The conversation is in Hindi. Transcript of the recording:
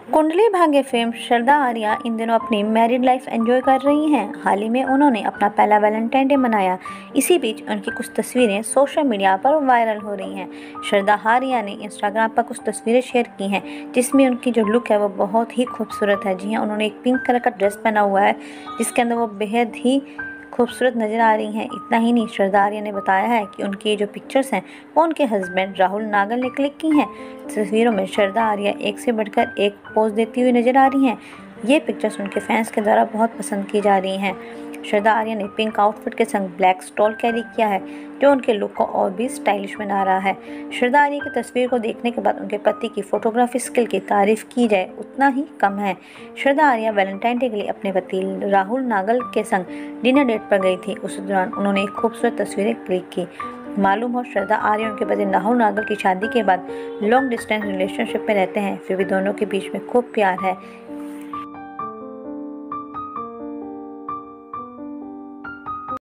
कुंडली भाग्य फेम श्रद्धा आर्या इन दिनों अपनी मैरिड लाइफ एंजॉय कर रही हैं। हाल ही में उन्होंने अपना पहला वैलेंटाइन डे मनाया। इसी बीच उनकी कुछ तस्वीरें सोशल मीडिया पर वायरल हो रही हैं। श्रद्धा आर्या ने इंस्टाग्राम पर कुछ तस्वीरें शेयर की हैं जिसमें उनकी जो लुक है वो बहुत ही खूबसूरत है। जी हाँ, उन्होंने एक पिंक कलर का ड्रेस पहना हुआ है जिसके अंदर वो बेहद ही खूबसूरत नज़र आ रही हैं। इतना ही नहीं, श्रद्धा आर्या ने बताया है कि उनकी जो पिक्चर्स हैं वो उनके हस्बैंड राहुल नागल ने क्लिक की हैं। तस्वीरों में श्रद्धा आर्या एक से बढ़कर एक पोज देती हुई नजर आ रही हैं। ये पिक्चर्स उनके फैंस के द्वारा बहुत पसंद की जा रही हैं। श्रद्धा आर्या ने पिंक आउटफिट के संग ब्लैक स्टॉल कैरी किया है जो उनके लुक को और भी स्टाइलिश बना रहा है। श्रद्धा आर्या की तस्वीर को देखने के बाद उनके पति की फोटोग्राफी स्किल की तारीफ की जाए उतना ही कम है। श्रद्धा आर्या वैलेंटाइन डे के लिए अपने पति राहुल नागल के संग डिनर डेट पर गई थी। उस दौरान उन्होंने एक खूबसूरत तस्वीरें क्लिक की। मालूम हो, श्रद्धा आर्या उनके पति राहुल नागल की शादी के बाद लॉन्ग डिस्टेंस रिलेशनशिप में रहते हैं, फिर भी दोनों के बीच में खूब प्यार है।